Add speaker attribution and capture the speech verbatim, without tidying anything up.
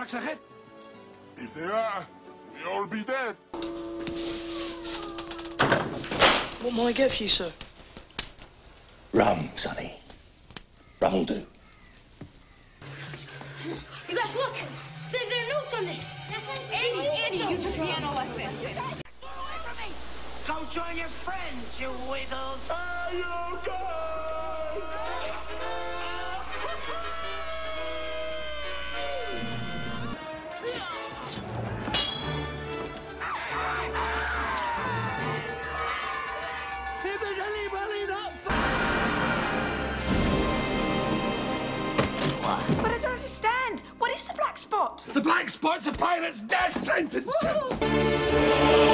Speaker 1: sharks ahead?
Speaker 2: If they are, we all be dead.
Speaker 3: What might I get for you, sir?
Speaker 4: Rum, sonny. Rum'll do.
Speaker 5: You guys, look! There, there are notes on this! Andy, Andy, you took piano lessons. Get away from me!
Speaker 6: Go join your friends, you wiggles!
Speaker 2: Are you good?
Speaker 1: If there's anybody not
Speaker 7: But I don't understand. What is the black spot?
Speaker 1: The black spot's the pilot's death sentence!